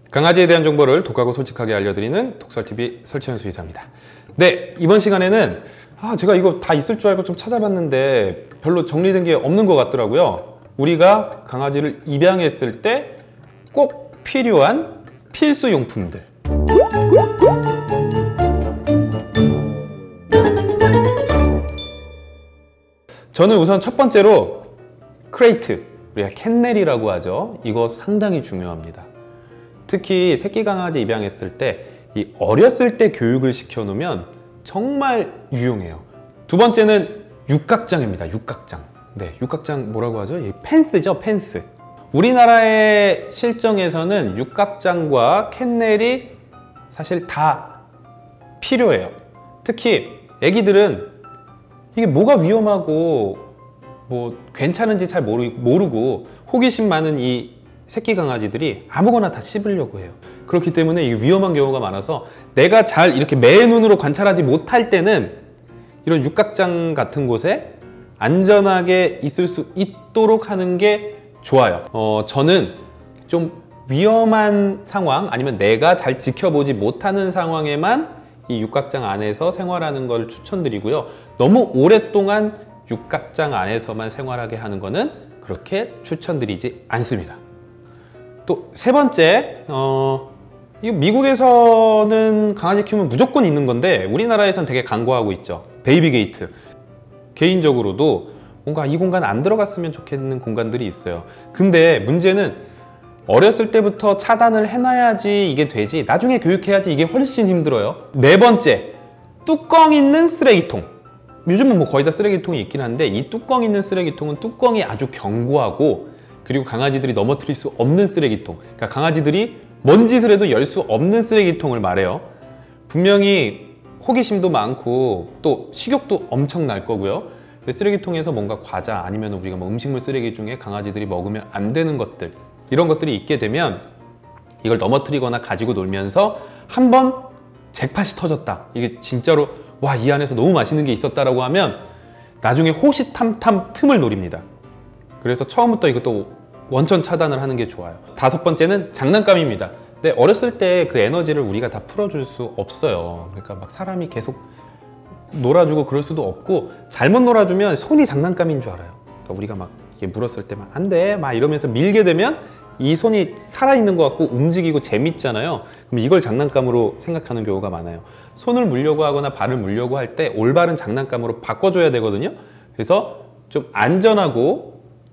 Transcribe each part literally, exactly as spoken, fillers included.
강아지에 대한 정보를 독하고 솔직하게 알려드리는 독설티비 설치현 수의사입니다. 네, 이번 시간에는 아, 제가 이거 다 있을 줄 알고 좀 찾아봤는데 별로 정리된 게 없는 것 같더라고요. 우리가 강아지를 입양했을 때 꼭 필요한 필수 용품들. 저는 우선 첫 번째로 크레이트, 우리가 캔넬이라고 하죠. 이거 상당히 중요합니다. 특히 새끼 강아지 입양했을 때 이 어렸을 때 교육을 시켜 놓으면 정말 유용해요. 두 번째는 육각장입니다. 육각장. 네, 육각장 뭐라고 하죠? 이 펜스죠, 펜스. 우리나라의 실정에서는 육각장과 캔넬이 사실 다 필요해요. 특히 애기들은 이게 뭐가 위험하고 뭐 괜찮은지 잘 모르, 모르고 호기심 많은 이 새끼 강아지들이 아무거나 다 씹으려고 해요. 그렇기 때문에 이게 위험한 경우가 많아서 내가 잘 이렇게 매 눈으로 관찰하지 못할 때는 이런 육각장 같은 곳에 안전하게 있을 수 있도록 하는 게 좋아요. 어, 저는 좀 위험한 상황 아니면 내가 잘 지켜보지 못하는 상황에만 이 육각장 안에서 생활하는 걸 추천드리고요. 너무 오랫동안 육각장 안에서만 생활하게 하는 거는 그렇게 추천드리지 않습니다. 또 세 번째, 어, 이거 미국에서는 강아지 키우면 무조건 있는 건데 우리나라에서는 되게 간과하고 있죠. 베이비 게이트. 개인적으로도 뭔가 이 공간 안 들어갔으면 좋겠는 공간들이 있어요. 근데 문제는 어렸을 때부터 차단을 해놔야지 이게 되지, 나중에 교육해야지 이게 훨씬 힘들어요. 네 번째, 뚜껑 있는 쓰레기통. 요즘은 뭐 거의 다 쓰레기통이 있긴 한데 이 뚜껑 있는 쓰레기통은 뚜껑이 아주 견고하고 그리고 강아지들이 넘어뜨릴 수 없는 쓰레기통. 그러니까 강아지들이 뭔 짓을 해도 열 수 없는 쓰레기통을 말해요. 분명히 호기심도 많고 또 식욕도 엄청 날 거고요. 쓰레기통에서 뭔가 과자 아니면 우리가 뭐 음식물 쓰레기 중에 강아지들이 먹으면 안 되는 것들, 이런 것들이 있게 되면 이걸 넘어뜨리거나 가지고 놀면서 한번 잭팟이 터졌다, 이게 진짜로 와, 이 안에서 너무 맛있는 게 있었다라고 하면 나중에 호시탐탐 틈을 노립니다. 그래서 처음부터 이것도 원천 차단을 하는 게 좋아요. 다섯 번째는 장난감입니다. 근데 어렸을 때 그 에너지를 우리가 다 풀어줄 수 없어요. 그러니까 막 사람이 계속 놀아주고 그럴 수도 없고, 잘못 놀아주면 손이 장난감인 줄 알아요. 그러니까 우리가 막 이게 물었을 때만 안 돼 막 이러면서 밀게 되면 이 손이 살아있는 것 같고 움직이고 재밌잖아요. 그럼 이걸 장난감으로 생각하는 경우가 많아요. 손을 물려고 하거나 발을 물려고 할 때 올바른 장난감으로 바꿔줘야 되거든요. 그래서 좀 안전하고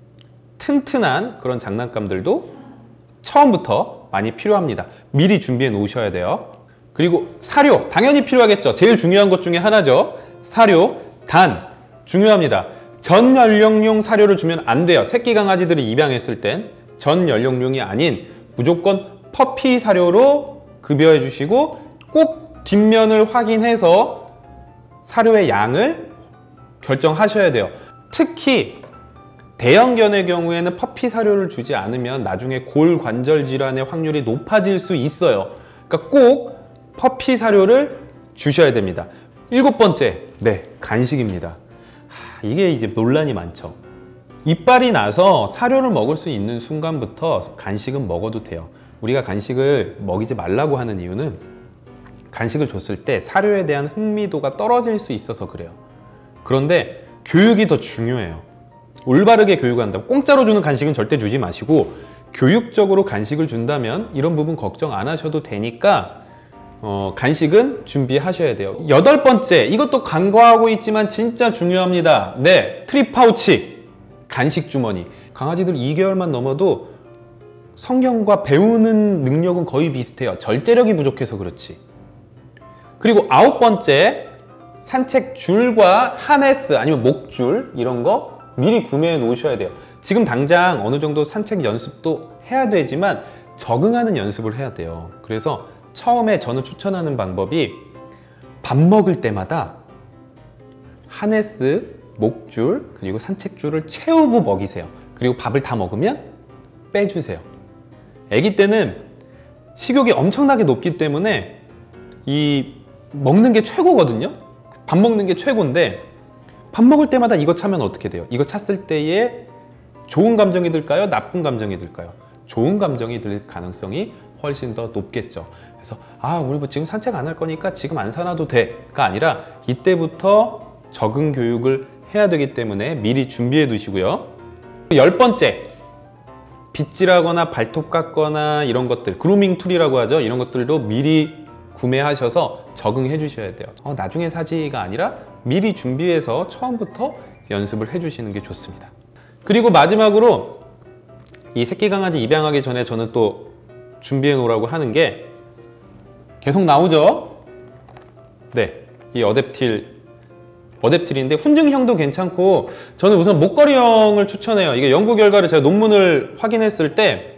튼튼한 그런 장난감들도 처음부터 많이 필요합니다. 미리 준비해 놓으셔야 돼요. 그리고 사료, 당연히 필요하겠죠. 제일 중요한 것 중에 하나죠. 사료, 단, 중요합니다. 전 연령용 사료를 주면 안 돼요. 새끼 강아지들을 입양했을 땐 전 연령용이 아닌 무조건 퍼피 사료로 급여해 주시고 꼭 뒷면을 확인해서 사료의 양을 결정하셔야 돼요. 특히 대형견의 경우에는 퍼피 사료를 주지 않으면 나중에 골관절 질환의 확률이 높아질 수 있어요. 그러니까 꼭 퍼피 사료를 주셔야 됩니다. 일곱 번째, 네, 간식입니다. 하, 이게 이제 논란이 많죠. 이빨이 나서 사료를 먹을 수 있는 순간부터 간식은 먹어도 돼요. 우리가 간식을 먹이지 말라고 하는 이유는 간식을 줬을 때 사료에 대한 흥미도가 떨어질 수 있어서 그래요. 그런데 교육이 더 중요해요. 올바르게 교육한다고 공짜로 주는 간식은 절대 주지 마시고 교육적으로 간식을 준다면 이런 부분 걱정 안 하셔도 되니까 어, 간식은 준비하셔야 돼요. 여덟 번째, 이것도 간과하고 있지만 진짜 중요합니다. 네, 트리 파우치, 간식 주머니. 강아지들 이 개월만 넘어도 성경과 배우는 능력은 거의 비슷해요. 절제력이 부족해서 그렇지. 그리고 아홉 번째, 산책 줄과 하네스 아니면 목줄 이런 거 미리 구매해 놓으셔야 돼요. 지금 당장 어느 정도 산책 연습도 해야 되지만 적응하는 연습을 해야 돼요. 그래서 처음에 저는 추천하는 방법이 밥 먹을 때마다 하네스, 목줄, 그리고 산책줄을 채우고 먹이세요. 그리고 밥을 다 먹으면 빼주세요. 아기 때는 식욕이 엄청나게 높기 때문에 이 먹는 게 최고거든요. 밥 먹는 게 최고인데 밥 먹을 때마다 이거 차면 어떻게 돼요? 이거 찼을 때에 좋은 감정이 들까요? 나쁜 감정이 들까요? 좋은 감정이 들 가능성이 훨씬 더 높겠죠. 그래서 아 우리 뭐 지금 산책 안 할 거니까 지금 안 사놔도 돼가 아니라 이때부터 적응 교육을 해야 되기 때문에 미리 준비해 두시고요. 열 번째, 빗질하거나 발톱 깎거나 이런 것들, 그루밍 툴이라고 하죠. 이런 것들도 미리 구매하셔서 적응해 주셔야 돼요. 어, 나중에 사지가 아니라 미리 준비해서 처음부터 연습을 해 주시는 게 좋습니다. 그리고 마지막으로 이 새끼 강아지 입양하기 전에 저는 또 준비해 놓으라고 하는 게 계속 나오죠. 네, 이 어댑틸 어댑틸인데 훈증형도 괜찮고 저는 우선 목걸이형을 추천해요. 이게 연구 결과를 제가 논문을 확인했을 때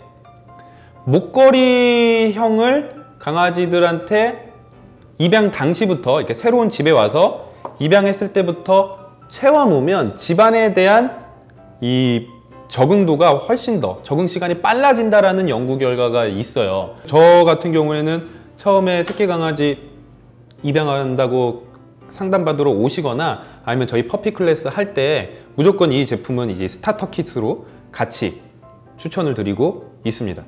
목걸이형을 강아지들한테 입양 당시부터 이렇게 새로운 집에 와서 입양했을 때부터 채워 놓으면 집안에 대한 이 적응도가 훨씬 더 적응 시간이 빨라진다라는 연구 결과가 있어요. 저 같은 경우에는 처음에 새끼 강아지 입양한다고 상담받으러 오시거나 아니면 저희 퍼피 클래스 할 때 무조건 이 제품은 이제 스타터 킷으로 같이 추천을 드리고 있습니다.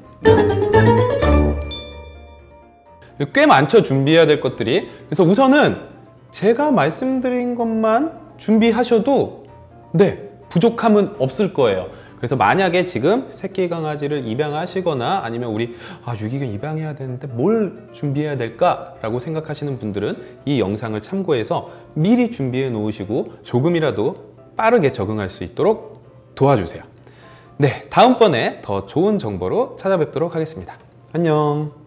꽤 많죠, 준비해야 될 것들이. 그래서 우선은 제가 말씀드린 것만 준비하셔도 네, 부족함은 없을 거예요. 그래서 만약에 지금 새끼 강아지를 입양하시거나 아니면 우리 아, 유기견 입양해야 되는데 뭘 준비해야 될까? 라고 생각하시는 분들은 이 영상을 참고해서 미리 준비해 놓으시고 조금이라도 빠르게 적응할 수 있도록 도와주세요. 네, 다음번에 더 좋은 정보로 찾아뵙도록 하겠습니다. 안녕.